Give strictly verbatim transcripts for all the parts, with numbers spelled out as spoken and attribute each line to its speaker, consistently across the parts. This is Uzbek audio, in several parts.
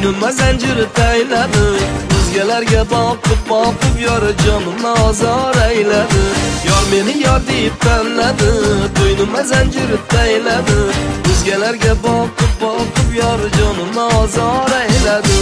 Speaker 1: Bo'ynimga zanjir tayladi, o'zgalarga boqib boqib yor jonimni ozor ayladi. Yor meni yor deb tanladi, bo'ynimga zanjir tayladi, o'zgalarga boqib boqib yor jonimni ozor ayladi.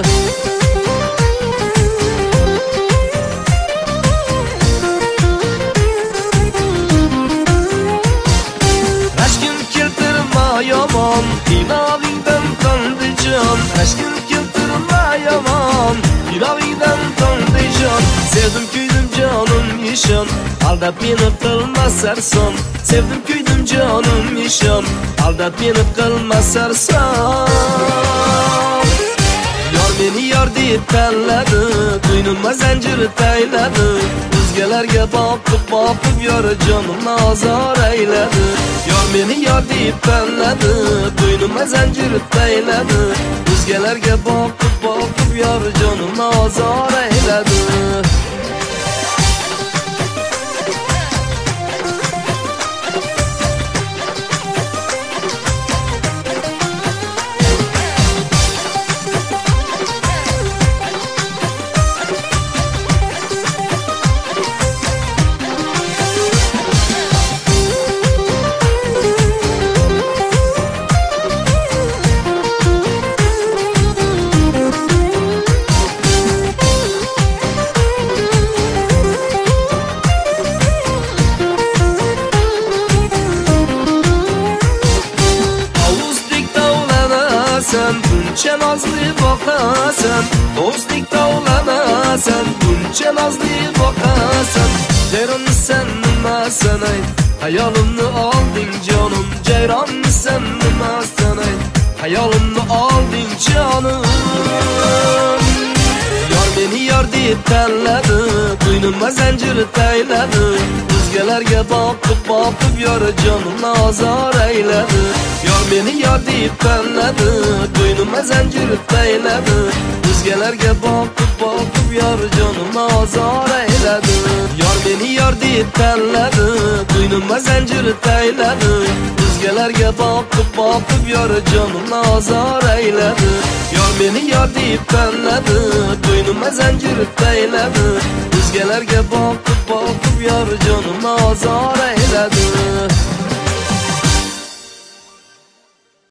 Speaker 1: Rashkim keltirma yomon, ilovingdan to'ndi jon. Rashkim keltirma yomon, ilovingdan to'ndi jon. Sevdim kuydim jonim ishon, aldab meni qilma sarson. Sevdim kuydim jonim ishon, aldab meni qilma sarson. Yor meni yor deb tanladi, bo'ynimga zanjir tayladi, o'zgalarga boqib boqib yor jonimni ozor ayladi. Yor meni yor deb tanladi, bo'ynimga zanjir tayladi, o'zgalarga boqib boqib yor jonimni ozor ayladi. Buncha nozli boqasan, do'stlik tovlanasan, buncha nozli boqasan. Jayronmisan nimasan ayt, hayolimni olding jonim. Jayronmisan nimasan ayt, hayolimni olding jonim. Yor meni yor deb tanladi, bo'ynimga zanjir tayladi, o'zgalarga boqib boqib yor jonimni ozor ayladi. Yor meni yor deb tanladi, bo'ynimga zanjir tayladi, o'zgalarga boqib boqib yor jonimni ozor ayladi. Yor meni yor deb tanladi, bo'ynimga zanjir tayladi, o'zgalarga boqib boqib yor jonimni ozor ayladi. Yor meni yor deb tanladi, bo'ynimga zanjir tayladi, o'zgalarga boqib boqib yor jonimni ozor ayladi.